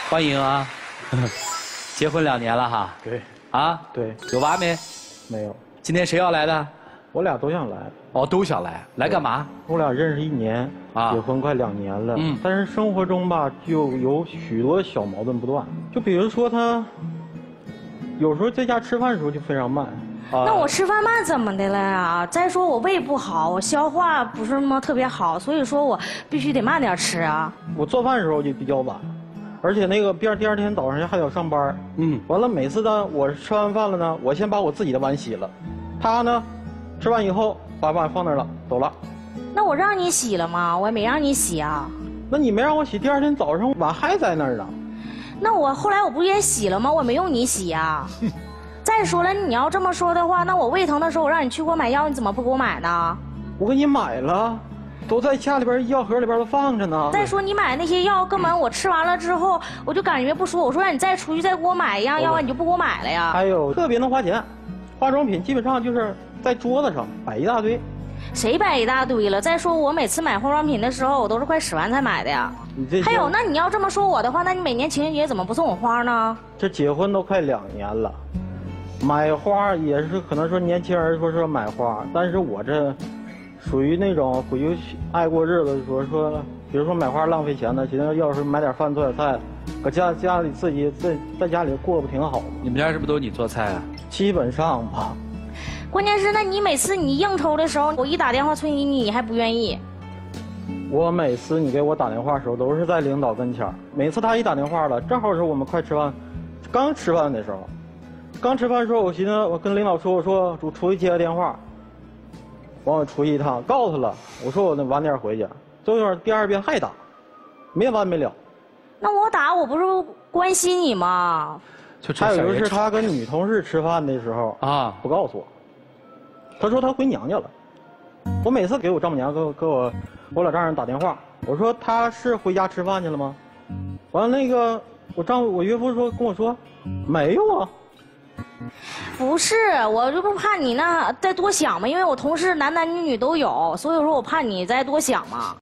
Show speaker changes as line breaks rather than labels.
欢迎啊！结婚2年了哈？
对。
啊？
对。
有娃没？
没有。
今天谁要来的？
我俩都想来。
哦，都想来，来干嘛？
我俩认识1年，结婚快2年了。但是生活中吧，就有许多小矛盾不断。就比如说他，有时候在家吃饭的时候就非常慢。
那我吃饭慢怎么的了呀？再说我胃不好，我消化不是那么特别好，所以说我必须得慢点吃啊。
我做饭的时候就比较晚，而且那个第二天早上还得上班。完了每次呢，我吃完饭了呢，我先把我自己的碗洗了，他呢，吃完以后把碗放那儿了，走了。
那我让你洗了吗？我也没让你洗啊。
那你没让我洗，第二天早上碗还在那儿呢。
那我后来我不也洗了吗？我没用你洗呀。再说了，你要这么说的话，那我胃疼的时候我让你去给我买药，你怎么不给我买呢？
我给你买了，都在家里边药盒里边都放着呢。
再说你买那些药，根本我吃完了之后我就感觉不舒服，我说让你再出去再给我买一样药，你就不给我买了呀。
还有特别能花钱，化妆品基本上就是在桌子上摆一大堆。
谁摆一大堆了？再说我每次买化妆品的时候，我都是快10万才买的呀。还有，那你要这么说我的话，那你每年情人节怎么不送我花呢？
这结婚都快2年了，买花也是可能说年轻人说买花，但是我这属于那种回去爱过日子，说比如说买花浪费钱的，寻思要是买点饭做点菜，搁家里自己在家里过不挺好吗？
你们家是不是都是你做菜啊？
基本上吧。
关键是，那你每次你应酬的时候，我一打电话催你还不愿意。
我每次你给我打电话的时候，都是在领导跟前。每次他一打电话了，正好是我们快吃饭，刚吃饭的时候，我寻思我跟领导说，我说出去接个电话，完我出去一趟，告诉他了，我说我晚点回去，最后第2遍还打，没完没了。
那我打我不是关心你吗？
还有就是他跟女同事吃饭的时候不告诉我。他说他回娘家了，我每次给我丈母娘给我老丈人打电话，我说他是回家吃饭去了吗？完了那个我岳父跟我说没有啊。
不是，我就不怕你那再多想嘛，因为我同事男女都有，所以说我怕你再多想嘛。